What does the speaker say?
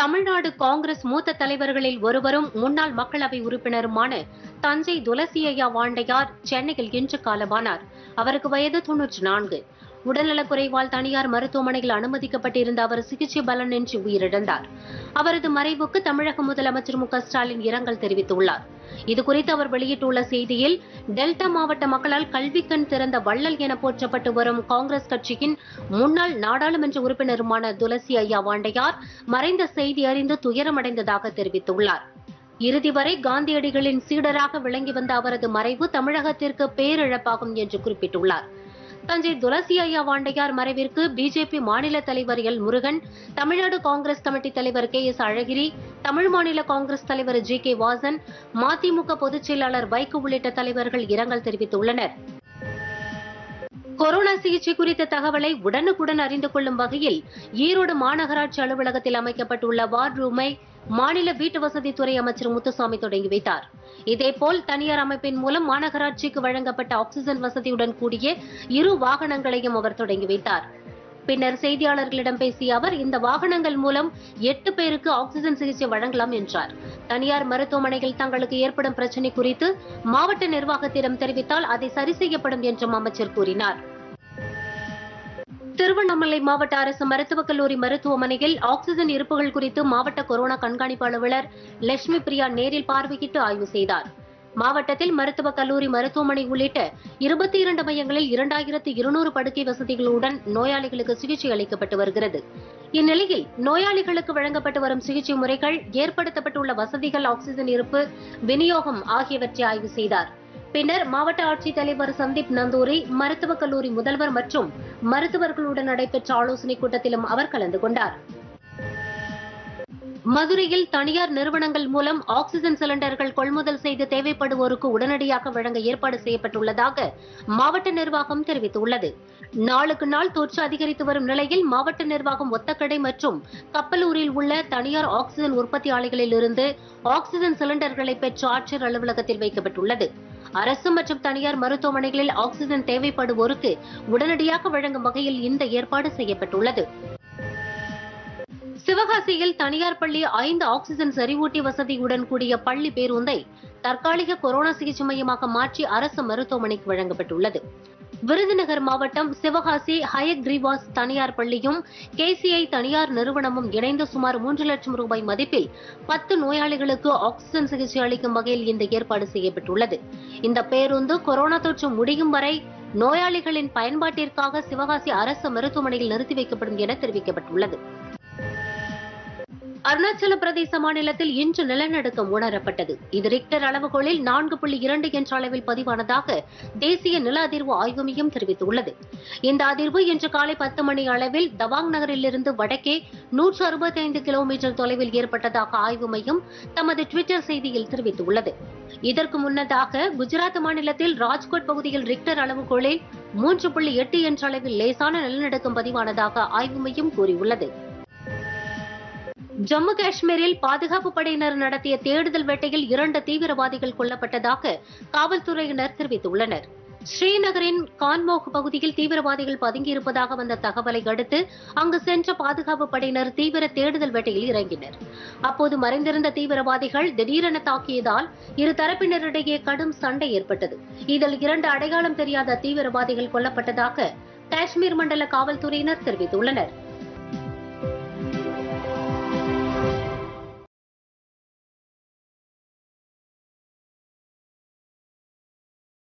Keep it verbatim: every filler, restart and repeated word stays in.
தமிழ்நாடு காங்கிரஸ் மூத்த தலைவர்களில் ஒருவரும் முன்னாள் மக்களவை உறுப்பினருமான தஞ்சை துளசியையா வாண்டையார் சென்னையில் இன்று காலமானார். அவருக்கு வயது தொன்னூற்று நான்கு. உடல்நலக்குறைவால் தனியார் மருத்துவமனையில் அனுமதிக்கப்பட்டிருந்த அவர் சிகிச்சை பலனின்றி உயிரிழந்தார். அவரது மறைவுக்கு தமிழக முதலமைச்சர் மு க ஸ்டாலின் இரங்கல் தெரிவித்துள்ளார். இதுகுறித்து அவர் வெளியிட்டுள்ள செய்தியில், டெல்டா மாவட்ட மக்களால் கல்விக்கண் திறந்த வள்ளல் என போற்றப்பட்டு வரும் காங்கிரஸ் கட்சியின் முன்னாள் நாடாளுமன்ற உறுப்பினருமான துளசி ஐயா வாண்டையார் மறைந்த செய்தி அறிந்து துயரமடைந்ததாக தெரிவித்துள்ளார். இறுதி வரை காந்தியடிகளின் சீடராக விளங்கி வந்த அவரது மறைவு தமிழகத்திற்கு பேரிழப்பாகும் என்று குறிப்பிட்டுள்ளார். தஞ்சை துளசி ஐயா வாண்டையார் மறைவிற்கு பிஜேபி மாநில தலைவர் L Murugan, Tamil Nadu Congress committee தலைவர் கே எஸ் அழகிரி, தமிழ் மாநில காங்கிரஸ் தலைவர் ஜி கே வாசன், மதிமுக பொதுச் செயலாளர் வைகோ உள்ளிட்ட தலைவர்கள் இரங்கல் தெரிவித்துள்ளனர். கொரோனா சிகிச்சை குறித்த தகவலை உடனுக்குடன் அறிந்து கொள்ளும் வகையில் ஈரோடு மாநகராட்சி அலுவலகத்தில் அமைக்கப்பட்டுள்ள வார் ரூமை மாநில வீட்டு வசதித்துறை அமைச்சர் முத்துசாமி தொடங்கி வைத்தார். இதேபோல் தனியார் அமைப்பின் மூலம் மாநகராட்சிக்கு வழங்கப்பட்ட ஆக்சிஜன் வசதியுடன் கூடிய இரு வாகனங்களையும் அவர் தொடங்கி வைத்தார். பின்னர் செய்தியாளர்களிடம் பேசிய அவர், இந்த வாகனங்கள் மூலம் எட்டு பேருக்கு ஆக்சிஜன் சிகிச்சை வழங்கலாம் என்றார். தனியார் மருத்துவமனையில் தங்களுக்கு ஏற்படும் பிரச்சினை குறித்து மாவட்ட நிர்வாகத்திடம் தெரிவித்தால் அதை சரி செய்யப்படும் என்றும் அமைச்சர் கூறினார். திருவண்ணாமலை மாவட்ட அரசு மருத்துவக் கல்லூரி மருத்துவமனையில் ஆக்சிஜன் இருப்புகள் குறித்து மாவட்ட கொரோனா கண்காணிப்பு அலுவலர் லட்சுமி பிரியா நேரில் பார்வையிட்டு ஆய்வு செய்தார். மாவட்டத்தில் மருத்துவக் கல்லூரி மருத்துவமனை உள்ளிட்ட இருபத்தி இரண்டு மையங்களில் இரண்டாயிரத்து இருநூறு படுக்கை வசதிகளுடன் நோயாளிகளுக்கு சிகிச்சை அளிக்கப்பட்டு வருகிறது. இந்நிலையில் நோயாளிகளுக்கு வழங்கப்பட்டு வரும் சிகிச்சை முறைகள், ஏற்படுத்தப்பட்டுள்ள வசதிகள், ஆக்சிஜன் இருப்பு, விநியோகம் ஆகியவற்றை ஆய்வு செய்தார். பின்னர் மாவட்ட ஆட்சித்தலைவர் சந்தீப் நந்தூரி, மருத்துவக் கல்லூரி முதல்வர் மற்றும் மருத்துவர்களுடன் நடைபெற்ற ஆலோசனைக் கூட்டத்திலும் அவர் கலந்து கொண்டார். மதுரையில் தனியார் நிறுவனங்கள் மூலம் ஆக்சிஜன் சிலிண்டர்கள் கொள்முதல் செய்து தேவைப்படுவோருக்கு உடனடியாக வழங்க ஏற்பாடு செய்யப்பட்டுள்ளதாக மாவட்ட நிர்வாகம் தெரிவித்துள்ளது. நாளுக்கு நாள் தொற்று அதிகரித்து வரும் நிலையில் மாவட்ட நிர்வாகம் ஒத்தக்கடை மற்றும் கப்பலூரில் உள்ள தனியார் ஆக்சிஜன் உற்பத்தி ஆலைகளில் இருந்து ஆக்சிஜன் சிலிண்டர்களை பெற்று ஆட்சியர் அலுவலகத்தில் வைக்கப்பட்டுள்ளது. அரசு மற்றும் தனியார் மருத்துவமனைகளில் ஆக்சிஜன் தேவைப்படுவோருக்கு உடனடியாக வழங்கும் வகையில் இந்த ஏற்பாடு செய்யப்பட்டுள்ளது. சிவகாசியில் தனியார் பள்ளி ஐந்து ஆக்சிஜன் செறிவூட்டி வசதியுடன் கூடிய பள்ளி பேருந்தை தற்காலிக கொரோனா சிகிச்சை மையமாக மாற்றி அரசு மருத்துவமனைக்கு வழங்கப்பட்டுள்ளது. விருதுநகர் மாவட்டம் சிவகாசி ஹயக்ரீவாஸ் தனியார் பள்ளியும் கேசிஐ தனியார் நிறுவனமும் இணைந்து சுமார் மூன்று லட்சம் ரூபாய் மதிப்பில் பத்து நோயாளிகளுக்கு ஆக்சிஜன் சிகிச்சை அளிக்கும் வகையில் இந்த ஏற்பாடு செய்யப்பட்டுள்ளது. இந்த பேருந்து கொரோனா தொற்று முடியும் வரை நோயாளிகளின் பயன்பாட்டிற்காக சிவகாசி அரசு மருத்துவமனையில் நிறுத்தி வைக்கப்படும் என தெரிவிக்கப்பட்டுள்ளது. அருணாச்சல பிரதேச மாநிலத்தில் இன்று நிலநடுக்கம் உணரப்பட்டது. இது ரிக்டர் அளவுகோலில் நான்கு புள்ளி இரண்டு என்ற அளவில் பதிவானதாக தேசிய நில அதிர்வு ஆய்வு மையம் தெரிவித்துள்ளது. இந்த அதிர்வு இன்று காலை பத்து மணி அளவில் தவாங் நகரிலிருந்து வடக்கே நூற்று அறுபத்தி ஐந்து கிலோமீட்டர் தொலைவில் ஏற்பட்டதாக ஆய்வு மையம் தமது டுவிட்டர் செய்தியில் தெரிவித்துள்ளது. இதற்கு முன்னதாக குஜராத் மாநிலத்தில் ராஜ்கோட் பகுதியில் ரிக்டர் அளவுகோலில் மூன்று புள்ளி எட்டு என்ற அளவில் லேசான நிலநடுக்கம் பதிவானதாக ஆய்வு மையம் கூறியுள்ளது. ஜம்மு காஷ்மீரில் பாதுகாப்பு படையினர் நடத்திய தேடுதல் வேட்டையில் இரண்டு தீவிரவாதிகள் கொல்லப்பட்டதாக காவல்துறையினர் தெரிவித்துள்ளனர். ஸ்ரீநகரின் கான்மோக் பகுதியில் தீவிரவாதிகள் பதுங்கியிருப்பதாக வந்த தகவலை அடுத்து அங்கு சென்ற பாதுகாப்பு படையினர் தீவிர தேடுதல் வேட்டையில் இறங்கினர். அப்போது மறைந்திருந்த தீவிரவாதிகள் திடீரென தாக்கியதால் இரு தரப்பினரிடையே கடும் சண்டை ஏற்பட்டது. இதில் இரண்டு அடையாளம் தெரியாத தீவிரவாதிகள் கொல்லப்பட்டதாக காஷ்மீர் மண்டல காவல்துறையினர் தெரிவித்துள்ளனர்.